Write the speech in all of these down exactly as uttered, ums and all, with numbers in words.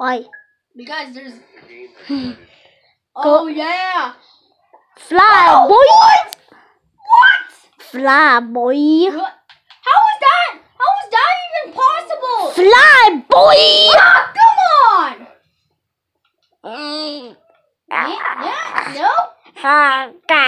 Why? Because there's... Go. Oh, yeah. Fly, Oh, boy! what? What? Fly, boy! What? How is that? How is that even possible? Fly, boy! Ah, come on! Mm. Yeah, yeah, no? Ah,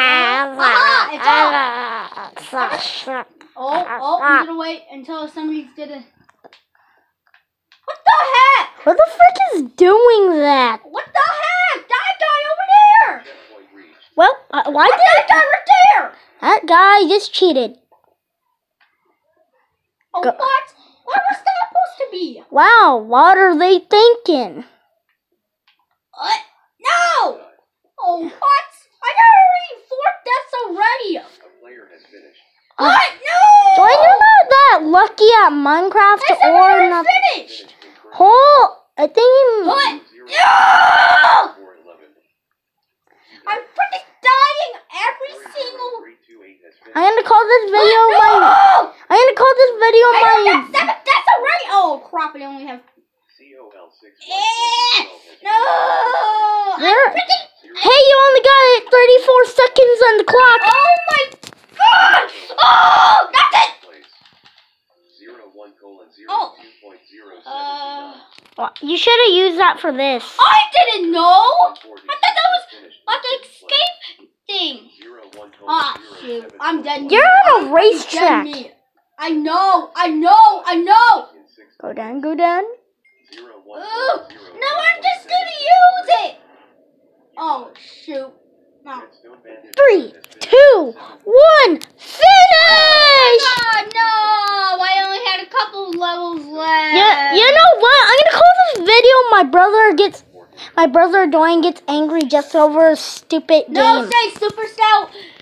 Oh, oh, I'm gonna wait until somebody's gonna... What the heck? Who the frick is doing that? What the heck? That guy over there! Well, uh, why What, did that guy right there? that guy just cheated? Oh, Go. what? What was that supposed to be? Wow, what are they thinking? What? No! Oh, what? I got already four deaths already. Uh, What? No! So are you not that lucky at Minecraft I said or we're not? finished. Oh, I think he... What? No! I'm freaking dying every single... I'm gonna call this video What? my... No! I'm gonna call this video I my... got seven deaths already. Oh, crap. I only have... Eh, no! There- I'm freaking... Hey, you only got thirty-four seconds on the clock. Oh, my God! Oh, that's it! Oh. Uh, Well, you should have used that for this. I didn't know! I thought that was like an escape thing. Ah, shoot. I'm dead. You're on a I'm racetrack. dead meat. I know, I know, I know! Go down, go down. Ooh, no, I'm just gonna use it! Oh, shoot. No. Three, two, one, finish! God, no! I only had a couple levels left. Yeah, you know what? I'm gonna call this video my brother gets, my brother Dwayne gets angry just over a stupid game. No, say Super Scout.